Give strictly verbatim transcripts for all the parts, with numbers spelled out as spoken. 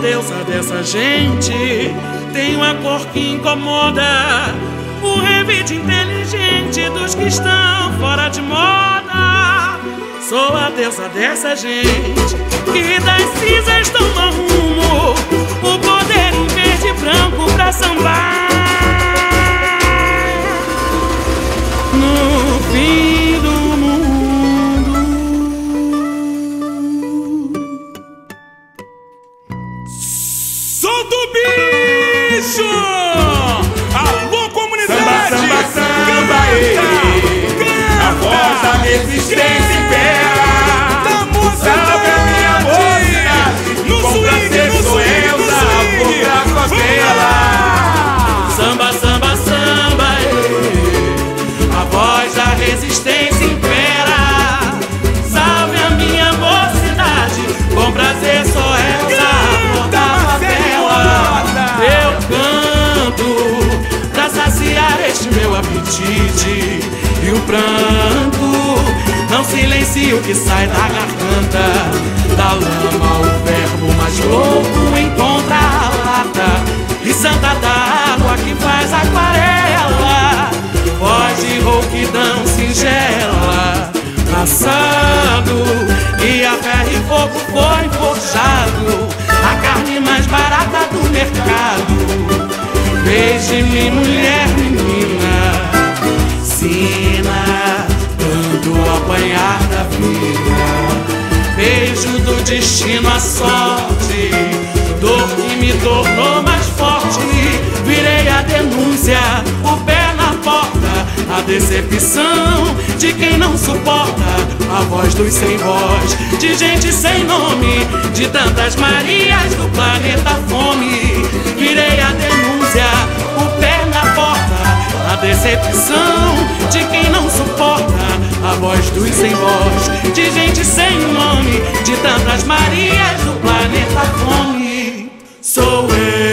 deusa dessa gente. Tem uma cor que incomoda, o revide inteligente dos que estão fora de moda. Sou a deusa dessa gente, que das cinzas toma rumo, o poder em verde e branco pra sambar no fim do mundo. Solta o bicho! Alô, comunidade! Samba, samba, samba, ei. Canta! A voz da resistência impera. Salve a minha mocidade, no com prazer swing, sou eu, salvo pra favela. Samba, samba, samba, ei. A voz da resistência impera. Salve a minha mocidade, com prazer sou eu, salvo da favela. Eu canto pra saciar este meu apetite, e o pranto não silencia o que sai da garganta. Da lama o verbo mais louco encontra a lata, e santa d'água que faz aquarela. Voz de rouquidão singela, passado, e a ferro e fogo foi forjado. A carne mais barata do mercado fez de mim mulher menina. Sina tanto apanhar da vida, beijo do destino a sorte, dor que me tornou mais forte. Virei a denúncia, o pé na porta, a decepção de quem não suporta a voz dos sem voz, de gente sem nome, de tantas Marias do planeta fome. Virei a denúncia, o pé na porta, a decepção de quem não suporta a voz dos sem voz, de gente sem nome, de tantas Marias do planeta fome. Sou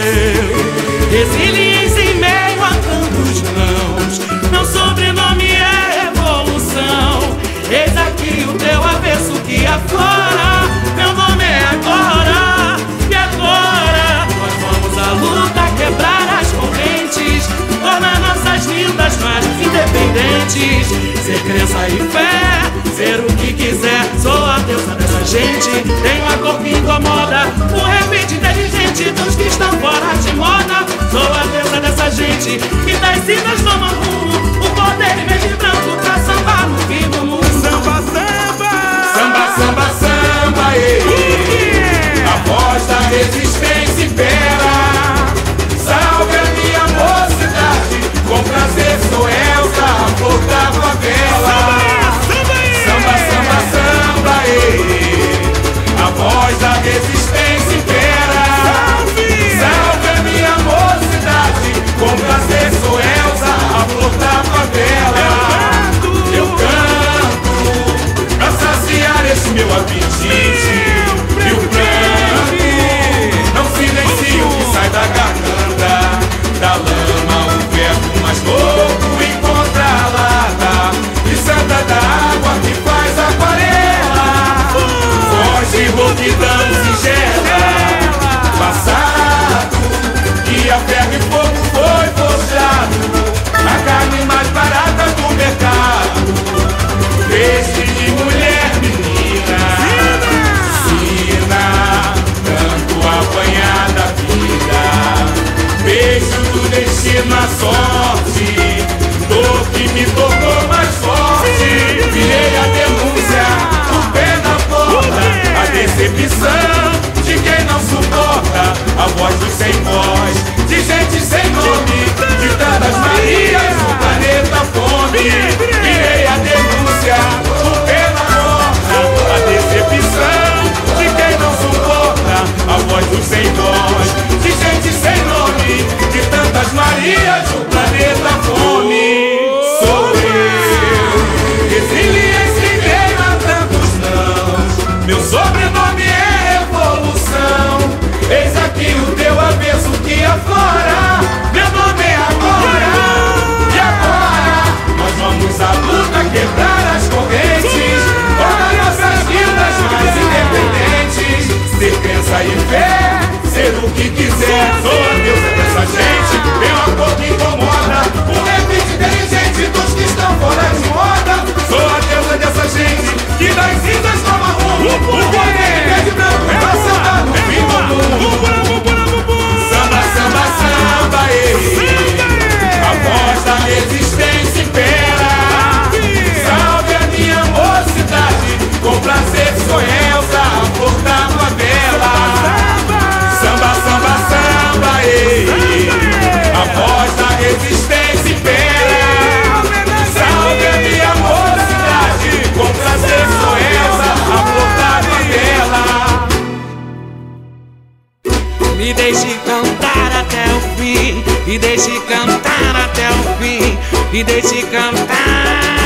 eu, resiliência em meio a tantos nãos. Meu sobrenome é revolução. Eis aqui o teu avesso que aflora. Meu nome é agora, e agora nós vamos à luta, quebrar as correntes, tornar nossas lindas mais independentes. Ser crença e fé, ser o que quiser. Sou a deusa dessa gente, tenho a cor que incomoda, o revide inteligente dos que estão fora de moda. Sou a deusa dessa gente, que das cinzas toma rumo, o poder em verde e branco pra sambar no fim do mundo. Samba, samba! Samba, samba, samba, ei. A voz da resistência impera. Salve a minha mocidade, com prazer sou Elsa, a flor da favela. Samba, samba, samba, ei. A voz da resistência impera. Salve a minha mocidade, com prazer sou Elsa, a flor da favela. Eu canto pra saciar esse meu apetite, e o pranto não silencia o que sai da garganta. Da lama o verbo mais louco encontra a lata, e santa d'água que faz aquarela. Voz de rouquidão singela, passado, que a ferro e fogo foi forjado. A carne mais barata do mercado, peixe de mulher menina. Sina tanto apanhar da vida, beijo do destino a sorte, dor que me tornou mais forte. Virei a denúncia, o pé na porta, a decepção de quem não suporta a voz dos sem voz, de gente sem nome, de tantas Marias no planeta fome. Virei a denúncia, o pé na porta, a decepção de quem não suporta a voz dos sem voz, de gente sem nome, de tantas Marias no planeta fome. Sou eu, resiliência em meio a tantos nãos. Meu sobrenome é revolução. Eis aqui o teu avesso que aflora. Meu nome é agora, e agora nós vamos à luta, quebrar as correntes, tornar nossas vidas mais independentes. Ser crença e fé, ser Me deixe cantar até o fim, me deixe cantar até o fim, me deixe cantar.